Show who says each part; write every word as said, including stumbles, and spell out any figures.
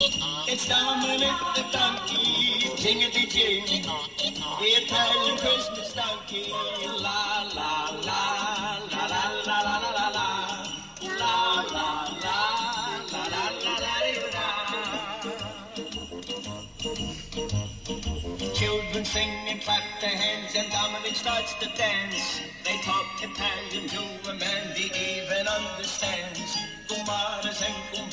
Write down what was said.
Speaker 1: It's Dominic the donkey, jingity-jing, the Italian Christmas donkey. La la la la la la la la la la la la la la la la la. Children sing and clap their hands, and Dominic starts to dance. They talk Italian to him, and he even understands. Kumara and